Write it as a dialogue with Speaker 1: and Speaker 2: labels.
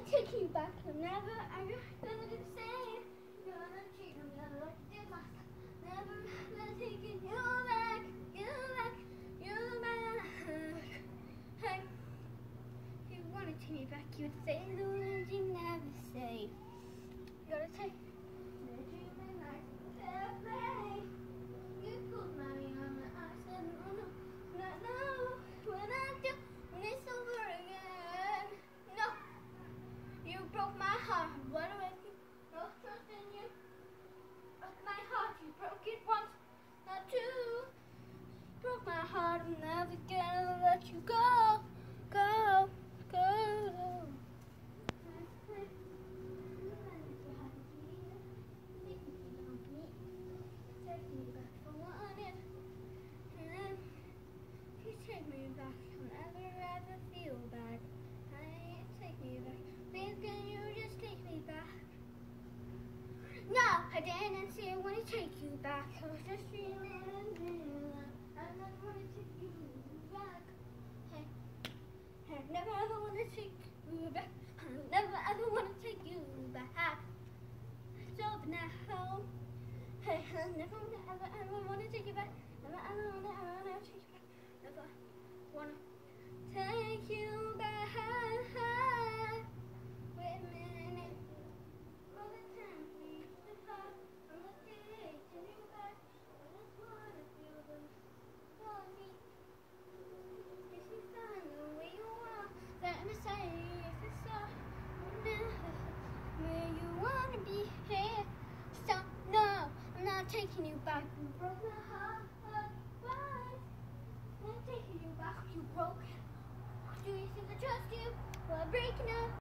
Speaker 1: take you back. I'm never ever gonna do the same. Gonna treat me like I did last time. Never ever taking you back. You back. You back. Hey, if you wanna take me back, you'd say the words you never say. You gotta take the dreaming like fair play. You pulled my arm and I said no, no, not now. When I do, when it's over again. No, you broke my heart. What do I do? No trust in you. Broke my heart. You broke it once, not two. Broke my heart. I'm never gonna let you go, go, go. Take me back for wanting, and if you take me back, I'll never ever feel bad. Take me back, please can you just take me back? No, I didn't see it when I take you back. I was just dreaming and dreaming. I never want to take you back. Hey, I never ever want to take you back. I never ever want to take you back. It's over now. Hey, I never ever want to take you back. Never ever want to take you back. Never want to take you back. Wait a minute. All the time we used to fight. I'm not taking you back. I just want to feel the me. If you find the way you are, let me say if it's so. Where you want to be here. So, no, I'm not taking you back. You broke my heart. Why? I'm not taking you back. You broke. Do you think I trust you? Well, I'm breaking up.